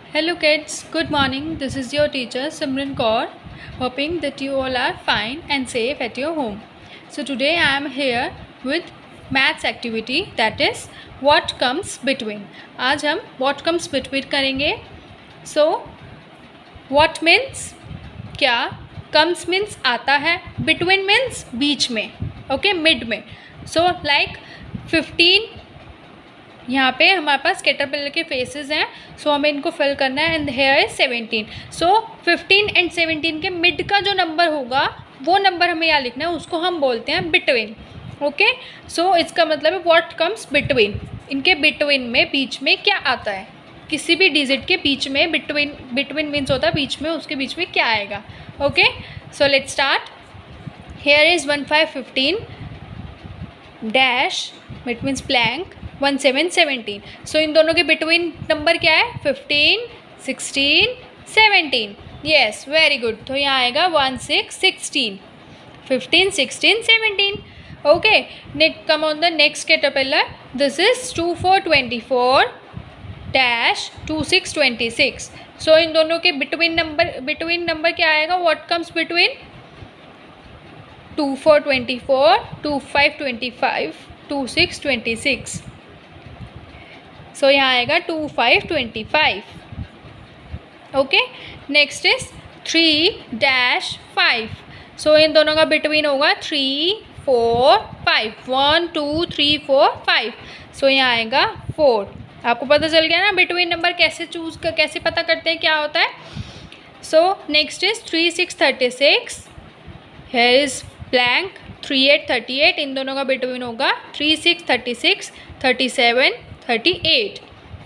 Hello kids, good morning. This is your teacher Simran Kaur. Hoping that you all are fine and safe at your home. So today I am here with maths activity, that is what comes between. आज हम what comes between करेंगे. So what means क्या, comes means आता है, between means बीच में, okay, mid में. So like 15 यहाँ पे हमारे पास कैटरपिलर के फेसेस हैं, सो हमें इनको फिल करना है. And here is 17. So 15 and 17 के मिड का जो नंबर होगा वो नंबर हमें यहाँ लिखना है, उसको हम बोलते हैं बिटवीन. ओके, सो इसका मतलब है व्हाट कम्स बिटवीन. इनके बिटवीन में बीच में क्या आता है, किसी भी डिजिट के बीच में बिटवीन मीन्स होता है बीच में, उसके बीच में क्या आएगा. Okay, so let's start. Here is 1515 dash, it means blank 1717. So इन दोनों के बिटवीन नंबर क्या है, 15 16 17. Yes, very good. तो यहाँ आएगा 1616, 15 16 17. Okay, come on the next caterpillar. This is 2424 dash 2626. So इन दोनों के बिटवीन नंबर क्या आएगा, व्हाट कम्स बिटवीन, 2424 2525 2626. सो यहाँ आएगा 2525. Okay, next is 3-5. सो इन दोनों का बिटवीन होगा 3 4 5, 1 2 3 4 5. सो यहाँ आएगा 4. आपको पता चल गया ना बिटवीन नंबर कैसे पता करते हैं क्या होता है. So next is 3636. Here is blank 3838. इन दोनों का बिटवीन होगा 3636 37 38,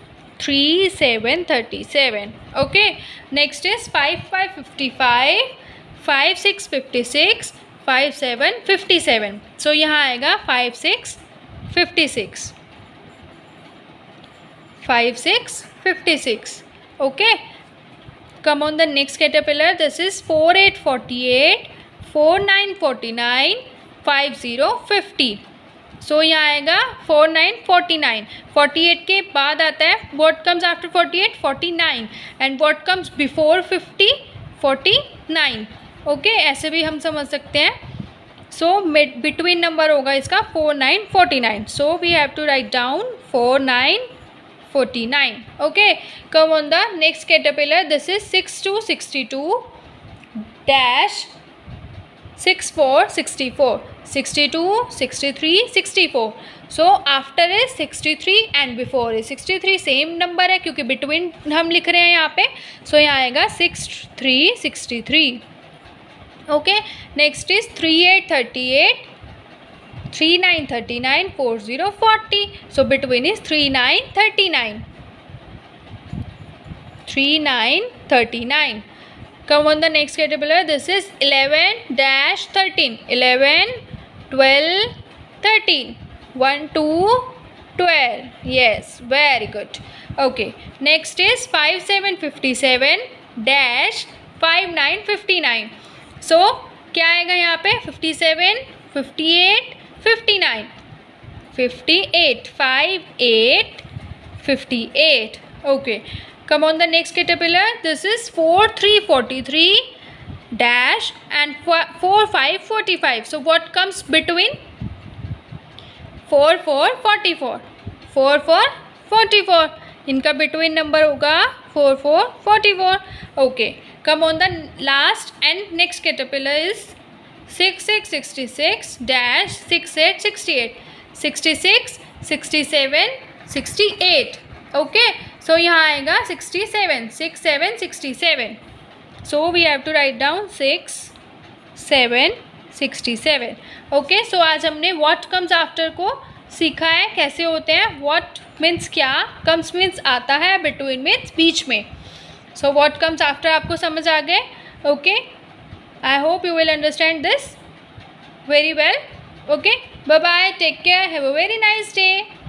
3737. Okay, next is 5555 5656 5757. सो यहाँ आएगा 5656 5656. Okay, come on the next caterpillar. This is 4848 4949 5050. So यहाँ आएगा 4949. 48 के बाद आता है what comes after 48, 49. And what comes before 50, 49. Okay, ऐसे भी हम समझ सकते हैं. सो बिटवीन नंबर होगा इसका 4949. So we have to write down 4949. Okay, come on the next caterpillar. This is 6262 dash 6464 62 63 64. So after is 63 and before is 63. Same number है क्योंकि बिटवीन हम लिख रहे हैं यहाँ पे. सो यहाँ आएगा 6363. Okay, next is 3838 3939 4040. So between is 3939 3939. Come on the next caterpillar. This is 11-13. 11 12 13 1 2 12. Yes, very good. Okay, next is 5757 dash 5959. So क्या आएगा यहाँ पे, 57 58 59 58 58 58. Okay, come on the next caterpillar. This is 4343 dash and 4545. So what comes between, 4444 4444. इनका between number होगा 4444. Okay, come on the last and next caterpillar is 6666 dash 6868 66 67 68. Okay, so यहाँ आएगा 67 67 67. So we have to write down 6 7 67. Okay, so आज हमने what comes after को सीखा है, कैसे होते हैं. व्हाट मीन्स क्या, कम्स मीन्स आता है, बिटवीन मीन्स बीच में. सो व्हाट कम्स आफ्टर आपको समझ आ गए. Okay, I hope you will understand this very well. Okay, bye bye, take care, have a very nice day.